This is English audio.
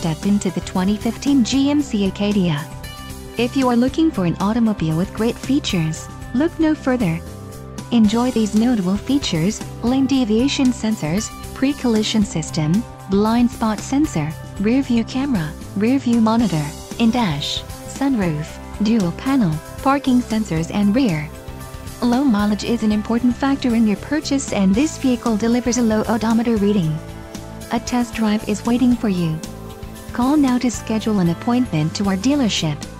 step into the 2015 GMC Acadia. If you are looking for an automobile with great features, look no further. Enjoy these notable features: lane deviation sensors, pre-collision system, blind spot sensor, rear view camera, rear view monitor, in-dash, sunroof, dual panel, parking sensors and rear. Low mileage is an important factor in your purchase, and this vehicle delivers a low odometer reading. A test drive is waiting for you. Call now to schedule an appointment to our dealership.